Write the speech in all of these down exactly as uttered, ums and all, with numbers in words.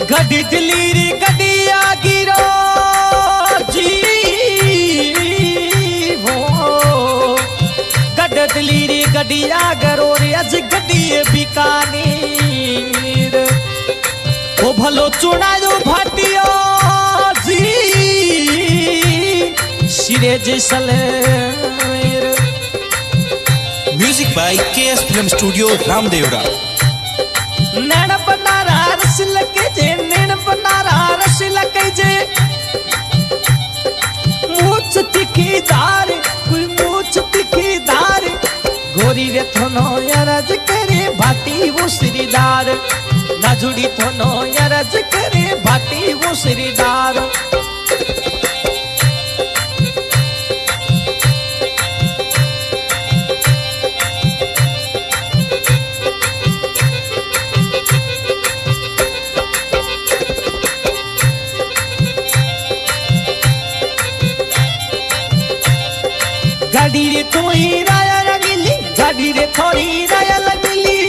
गड्डी दिलीरी गड्डिया गिरो जी वो गड्ड दिलीरी गड्डिया गरो रे अज गड्डी बीकानेर वो भलो चुनायो भाटियो जी शिरे Jaisalmer. Music by K S film studio Ramdevra. नैन बनारा रस लगे जे नैन बनारा रस लगे जे मूछ तिखी दार कोई मूछ तिखी दार गोरी रे थोनो यरज करे भाटी वो श्रीदार ना जुड़ी थोनो यरज करे भाटी वो श्रीदार। गाड़ी रे थोड़ी राया लगली गाड़ी रे थोड़ी राया लगली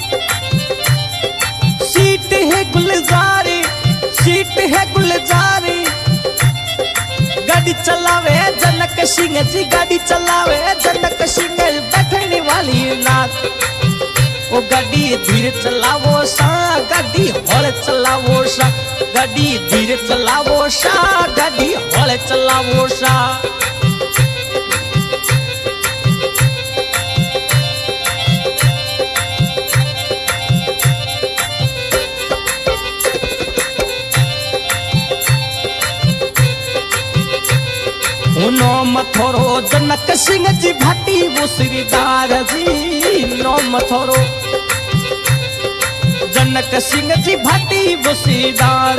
सीट है गुलजारी सीट है गुलजारी गाड़ी चलावे जनक सिंह जी गाड़ी चलावे जनक सिंह बैठने वाली नाथ ओ गाड़ी धीरे चलावो सा गाड़ी हौले चलावो सा गाड़ी धीरे चलावो सा गाड़ी हौले चलावो सा। नो मथोरो जनक सिंह जी भाटी वो श्रीदार जी नो मथोरो जनक सिंह जी भाटी वो श्रीदार।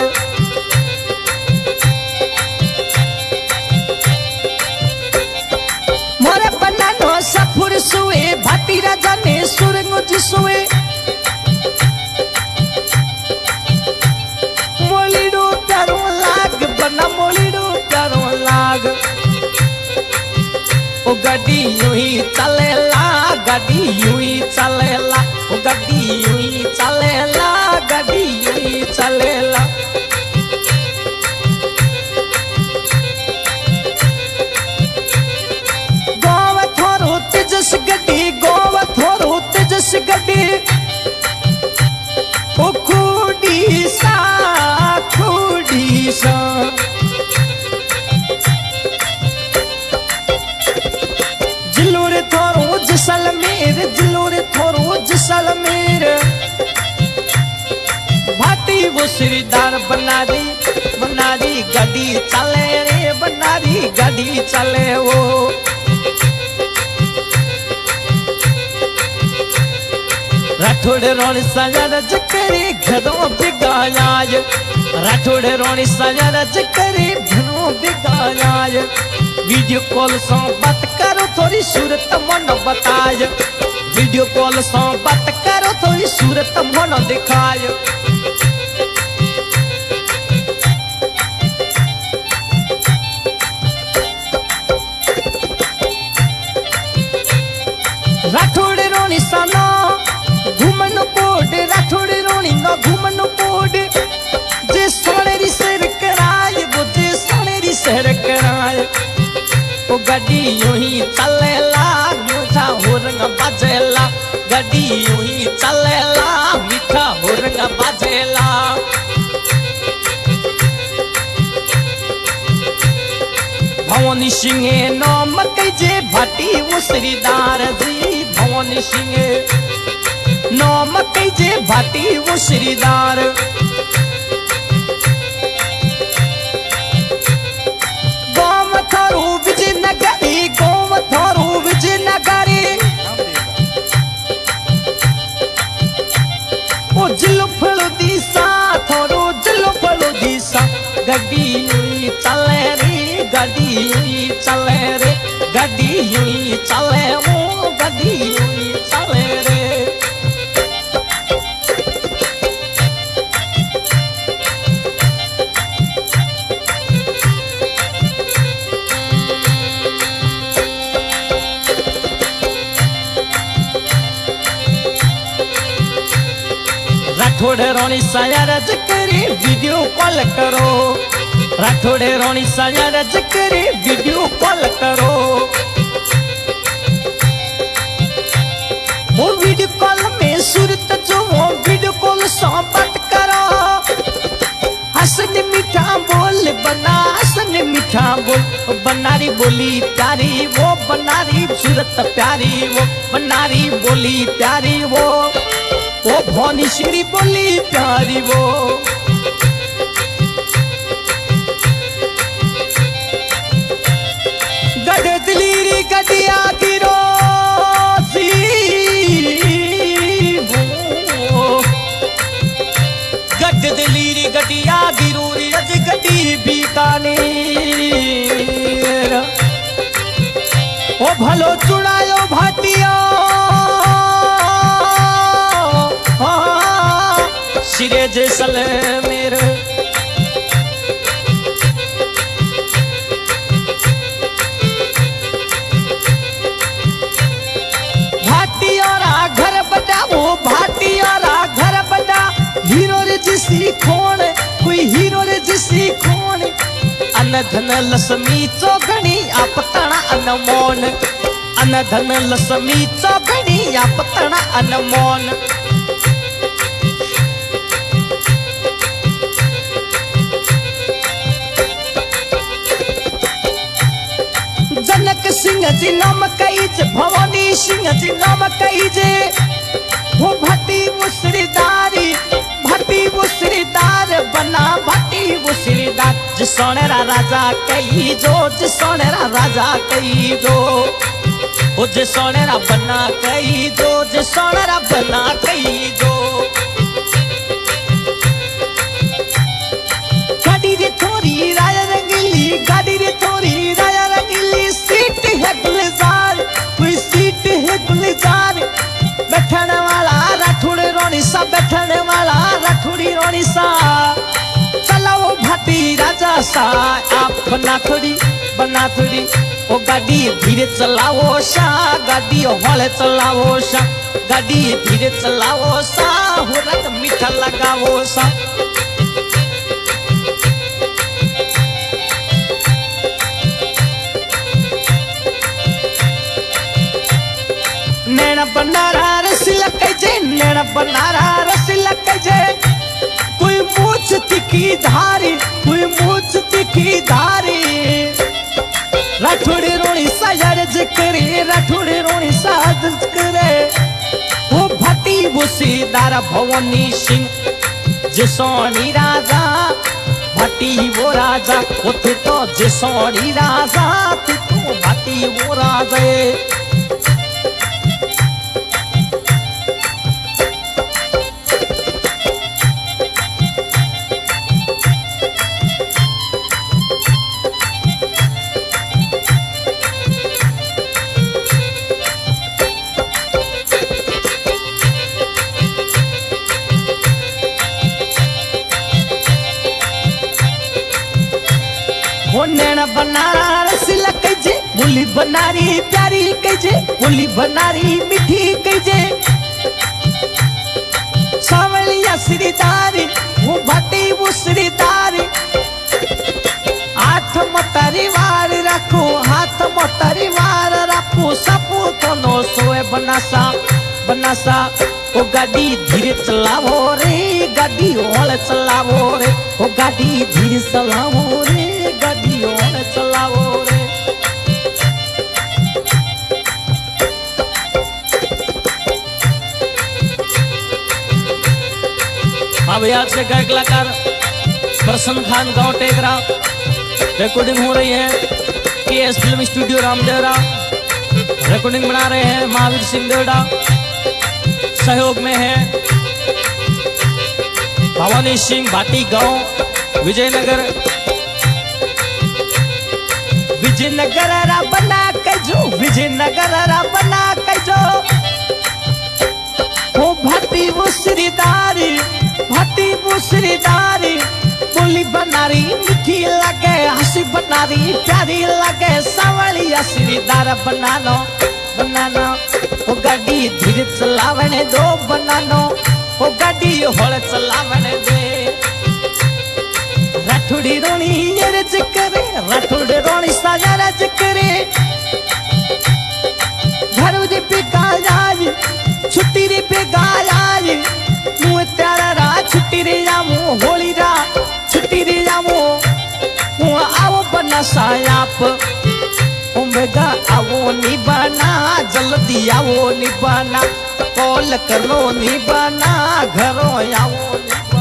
मोरे बनानो सफुर सुए भाटी राजा ने सुरंग जी सुए मोलिडो प्यारो लाग बना मोलिडो प्यारो लाग ओ गाड़ी यूं ही चलेला गाड़ी यूं ही चलेला ओ गाड़ी यूं ही चलेला गाड़ी यूं ही चलेला। गोव थोरो तेजस गड्डी गोव थोरो तेजस गड्डी ओ खूडी सा खूडी सा जैसलमेर जिलोरे थोरो जैसलमेर भाटी वो श्रीदार बनारी बनारी गाड़ी चले रे बनारी गाड़ी चले वो। राठौड़ रोनी साजा रज करे घरों बिगायाज राठौड़ रोनी साजा रज करे घरों बिगायाज वीडियो कॉल से बात करो थोड़ी सूरत मन बताय वीडियो कॉल से बात करो थोड़ी सूरत मन दिखाय। राठौड़ रोनी साना घूमन कोड राठौड़ रोनी ना घूमन कोड जे सोनेरी सिर कराय वो जे सोनेरी सिर कराय ओ गाड़ी यूं ही चलेला मीठा होरंग बाजेला गाड़ी यूं ही चलेला मीठा होरंग बाजेला। भवानी सिंह नाम कजे भाटी वो श्रीदार जी भवानी सिंह नाम कजे भाटी वो श्रीदार। गोम थारू विजयनगरी गोम थारू विजयनगरी ओ जिलो फलो दिशा थारू जिलो फलो दिशा गाड़ी यूं चले रे गाड़ी यूं चले रे गाड़ी यूं चले वो गाड़ी यूं चले रे। राठौड़े रोनी साया रज करी वीडियो कॉल करो, राठौड़े रोनी साया रज करी वीडियो कॉल करो। वो वीडियो कॉल में सूरत जो वो वीडियो कॉल से बात करो, हसन मीठा बोल बना हसन मीठा बोल, बनारी बोली प्यारी वो बनारी सूरत प्यारी वो बनारी बोली प्यारी वो वो भोनी श्री बोली प्यारी वो। गडे दिलीरी गडिया गिरो गड दिलीरी गडिया गिरूरी अज गडी बीकानेर। ओ भलो चुड़ायो भाटिया सिरे जैसलमेर। भाटियारा घर बड़ा वो भाटियारा घर बड़ा, हीरो रे जिसी खोण कोई हीरो रे जिसी खोण। अन धन लक्ष्मी चौगणी आपतणा अनमोन, अन धन लक्ष्मी चौगणी आपतणा अनमोन। जनक सिंह जी नाम कईज भवानी सिंह जी नाम कईज, वो भट्टी वो श्रीदारी भट्टी वो श्रीदार बना भट्टी वो श्रीदार। जिसोनेरा राजा कही जो जिसोनेरा राजा कही जो, वो जिसोनेरा बना कही जो जिसोनेरा बना कही जो। गाड़ी रे थोड़ी राय रंगीली गाड़ी रे थोड़ी राय रंगीली, सीट है गुलजार कोई सीट है गुलजार। बैठने वाला राठौड़े रोनी सा बैठने वाला राठौड़ी रोनी सा, चलाओ भाटी राजा सा आप बना थोड़ी बना थोड़ी। ओ गाड़ी धीरे चलाओ सा गाड़ी हौले चलाओ सा, गाड़ी धीरे चलाओ सा हो रंग मीठा लगाओ सा। नैना बनारा रसीला कजे नैना बनारा रसीला कजे, कोई मूछ तिखी धारी कोई मूछ तिखी धारी। राठौड़े रोनी साया रज करे राठौड़े रोनी साया रज करे, वो भट्टी वो सीदार भवानी सिंह जिसोनी राजा भट्टी वो राजा। वो थे तो जिसोनी राजा थे तो भट्टी वो राजा। वो नैना बनारा रसीला कजे बोली बनारी प्यारी कजे बोली बनारी मीठी कजे। सावलिया श्रीदारी वो भट्टी वो श्रीदारी, हाथ मोतारी वार रखो हाथ मोतारी वार रखो सपू तो नो सोए बनासा बनासा। ओ गाड़ी धीरे चलावो रे गाड़ी हौले चलावो रे, ओ गाड़ी धीरे चलावो रे गाड़ी हौले चलावो रे। अब आज से गायक कलाकार प्रसन्न खान गांव टेकरा रिकॉर्डिंग हो रही है K S film studio Ramdevra. Recording बना रहे हैं महावीर सिंह देवड़ा, सहयोग में है भवानी सिंह भाटी गांव विजयनगर। विजयनगर रा बना कजो विजयनगर रा बना कजो, वो भाटी वो श्रीदारी भाटी वो श्रीदारी। बोली बनारी मीठी लगे हंसी बनारी प्यारी लगे, सावलिया श्रीदार बनानो बनानो। वो गाड़ी धीरे चलावने दो बनानो ओ गाड़ी होड़ चलावन दे राठौड़ी रोनी रज करे राठौड़ी रोनी साजा रज करे घर दी पे गाज छुट्टी रे पे गाज मुँह त्यारा रा छुट्टी रे जामू होली रा छुट्टी रे जामू आओ बना सायाप उम्मीदा आवो निबाना जल्दी आवो निबाना कॉल करो निबाना घरों आवो निबाना।